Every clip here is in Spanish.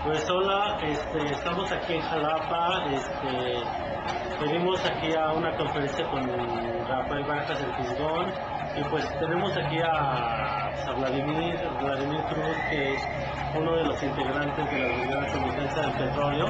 Pues hola, estamos aquí en Jalapa, venimos aquí a una conferencia con Rafael Barajas del Fisgón y pues tenemos aquí a Vladimir Cruz, que es uno de los integrantes de la Brigada de Defensa del Petróleo.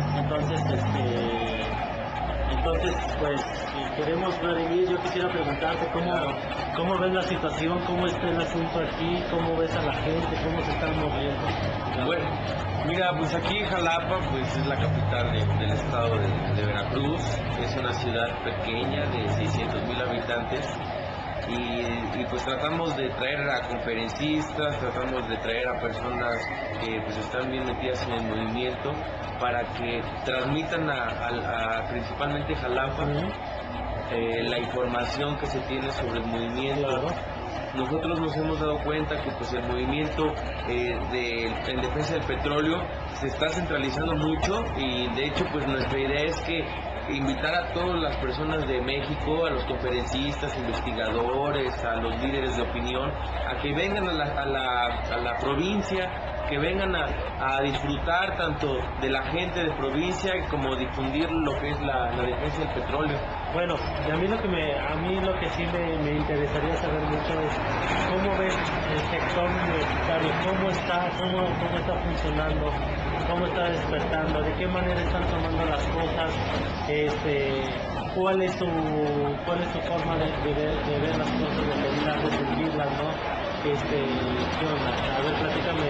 Entonces pues queremos, Vladimir, yo quisiera preguntarte cómo ves la situación, cómo está el asunto aquí, cómo ves a la gente, cómo se están moviendo. Bueno, mira, pues aquí en Jalapa, pues es la capital del estado de Veracruz, es una ciudad pequeña de 600,000 habitantes y pues tratamos de traer a conferencistas, tratamos de traer a personas que pues están bien metidas en el movimiento para que transmitan principalmente Jalapa la información que se tiene sobre el movimiento. Claro. Nosotros nos hemos dado cuenta que pues el movimiento en defensa del petróleo se está centralizando mucho y de hecho pues nuestra idea es que invitar a todas las personas de México, a los conferencistas, investigadores, a los líderes de opinión, a que vengan a la provincia, que vengan a disfrutar tanto de la gente de provincia como difundir lo que es la defensa del petróleo. Bueno, y a mí lo que sí me interesaría saber mucho es cómo ves el sector universitario, cómo está funcionando, cómo está despertando, de qué manera están tomando las cosas, cuál es su forma de ver las cosas, de pensar, de sentirlas, ¿no? ¿Qué onda? A ver, platícame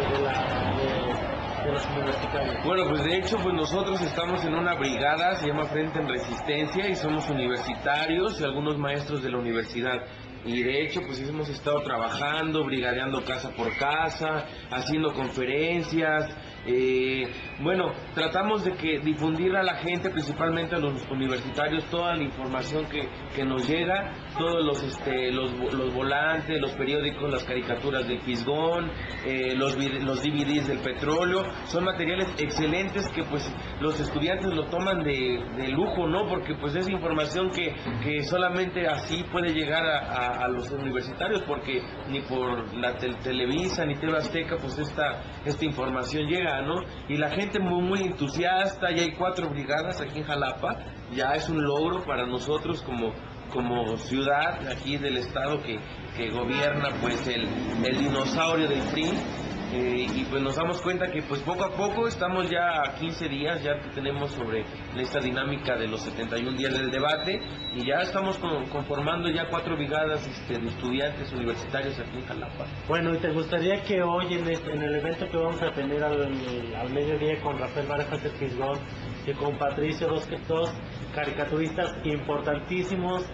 de los universitarios. Bueno, pues de hecho, pues nosotros estamos en una brigada, se llama Frente en Resistencia, y somos universitarios y algunos maestros de la universidad. Y de hecho, pues hemos estado trabajando, brigadeando casa por casa, haciendo conferencias. Bueno, tratamos de difundir a la gente, principalmente a los universitarios, toda la información que nos llega, todos los volantes, los periódicos, las caricaturas del Fisgón, los DVDs del petróleo, son materiales excelentes que pues los estudiantes lo toman de lujo, ¿no? Porque pues es información que solamente así puede llegar a los universitarios, porque ni por la Televisa ni TV Azteca pues esta información llega, ¿no? Y la gente muy entusiasta, ya hay 4 brigadas aquí en Jalapa, ya es un logro para nosotros como ciudad aquí del estado que gobierna pues el dinosaurio del PRI. Y pues nos damos cuenta que pues poco a poco estamos ya a 15 días, ya tenemos sobre esta dinámica de los 71 días del debate y ya estamos conformando ya 4 brigadas de estudiantes universitarios aquí en Jalapa. Bueno, ¿y te gustaría que hoy en el evento que vamos a tener al mediodía con Rafael Barajas del Fisgón y con Patricio, dos caricaturistas importantísimos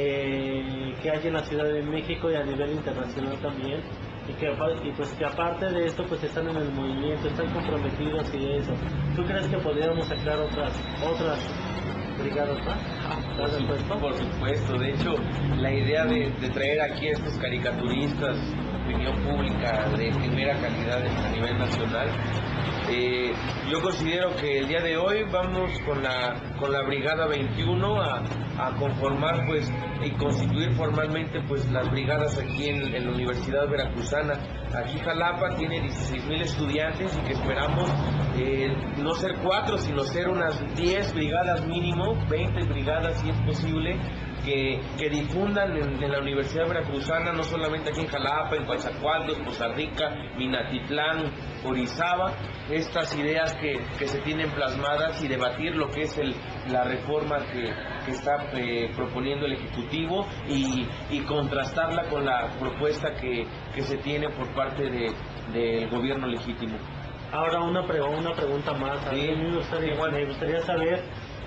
que hay en la Ciudad de México y a nivel internacional también, y pues que aparte de esto pues están en el movimiento, están comprometidos y eso? ¿Tú crees que podríamos sacar otras brigadas más? Por supuesto, de hecho la idea de traer aquí a estos caricaturistas, opinión pública de primera calidad a nivel nacional, yo considero que el día de hoy vamos con la Brigada 21 a conformar pues y constituir formalmente pues las brigadas aquí en la Universidad Veracruzana. Aquí Jalapa tiene 16,000 estudiantes y que esperamos no ser 4 sino ser unas 10 brigadas mínimo, 20 brigadas si es posible, que difundan en la Universidad Veracruzana, no solamente aquí en Jalapa, en Coatzacoalcos, Poza Rica, Minatitlán, Orizaba, estas ideas que se tienen plasmadas y debatir lo que es la reforma que está proponiendo el Ejecutivo y contrastarla con la propuesta que se tiene por parte del gobierno legítimo. Ahora una pregunta más. A mí me gustaría saber,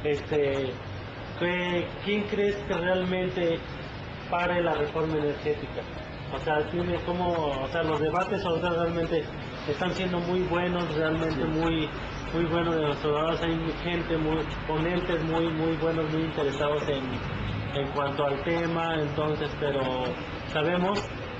¿quién crees que realmente pare la reforma energética? O sea, los debates ahora realmente están siendo muy buenos, realmente muy buenos de los ciudadanos. Hay gente, ponentes muy buenos, muy interesados en cuanto al tema. Entonces, pero sabemos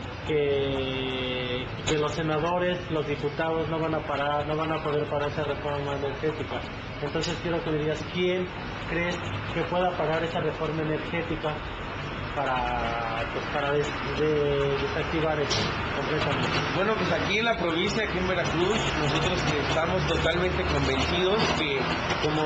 que los senadores, los diputados no van a poder parar esa reforma energética. Entonces quiero que me digas, ¿quién crees que pueda parar esa reforma energética para pues para desactivar eso completamente? Bueno, pues aquí en la provincia, aquí en Veracruz, nosotros que estamos totalmente convencidos que como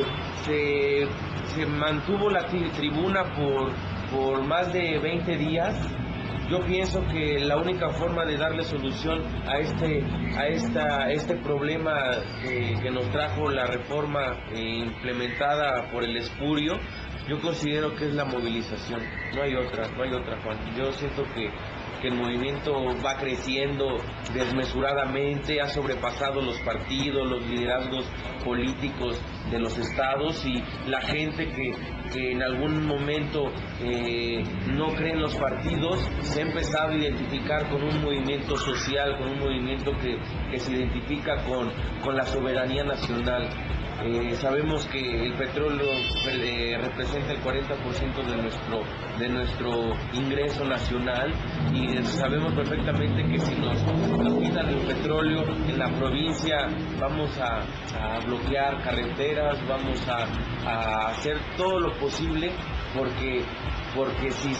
se mantuvo la tribuna por más de 20 días, yo pienso que la única forma de darle solución a este problema que nos trajo la reforma implementada por el espurio, yo considero que es la movilización. No hay otra, Juan. Yo siento que el movimiento va creciendo desmesuradamente, ha sobrepasado los partidos, los liderazgos políticos de los estados, y la gente que en algún momento no cree en los partidos se ha empezado a identificar con un movimiento social, con un movimiento que se identifica con la soberanía nacional. Sabemos que el petróleo representa el 40% de nuestro ingreso nacional, y sabemos perfectamente que si nos quitan el petróleo en la provincia vamos a bloquear carreteras, vamos a hacer todo lo posible porque si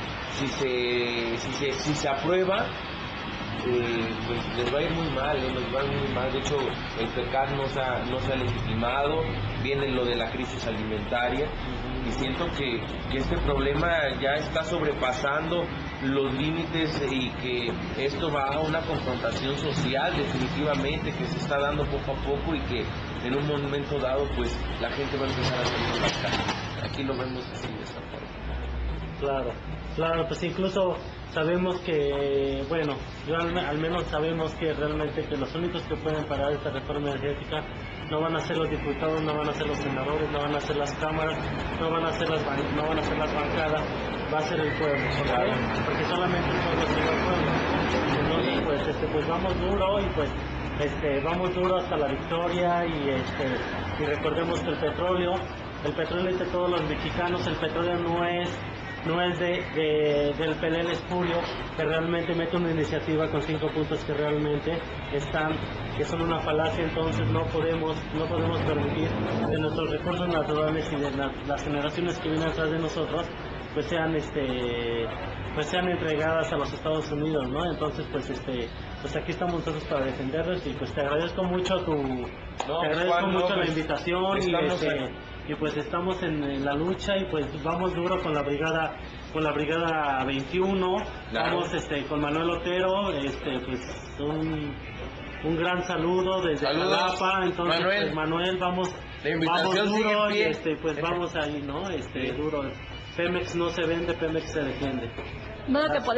se aprueba, pues les va a ir muy mal, nos va a ir muy mal. De hecho, el PECAC no se ha legitimado, viene lo de la crisis alimentaria, y siento que este problema ya está sobrepasando los límites y que esto va a una confrontación social definitivamente que se está dando poco a poco, y que en un momento dado pues la gente va a empezar a salir a las calles. Aquí lo vemos así de esta forma. Claro, pues incluso sabemos que, bueno, al menos sabemos que realmente que los únicos que pueden parar esta reforma energética no van a ser los diputados, no van a ser los senadores, no van a ser las cámaras, no van a ser las bancadas, va a ser el pueblo. ¿Por qué? Porque solamente el pueblo sigue al pueblo. Entonces, pues vamos duro, y pues vamos duro hasta la victoria, y recordemos que el petróleo es de todos los mexicanos. El petróleo no es del PLL espurio, que realmente mete una iniciativa con 5 puntos que realmente que son una falacia. Entonces no podemos permitir que nuestros recursos naturales y de las generaciones que vienen atrás de nosotros pues sean entregadas a los Estados Unidos, ¿no? Entonces pues aquí estamos nosotros para defenderlos, y pues te agradezco mucho la invitación, y pues estamos en la lucha, y pues vamos duro con la brigada 21, claro. Vamos con Manuel Otero, pues un gran saludo desde Jalapa. Entonces Manuel, pues Manuel, vamos duro, y pues vamos ahí, ¿no? Duro. Pemex no se vende, Pemex se defiende. Bueno,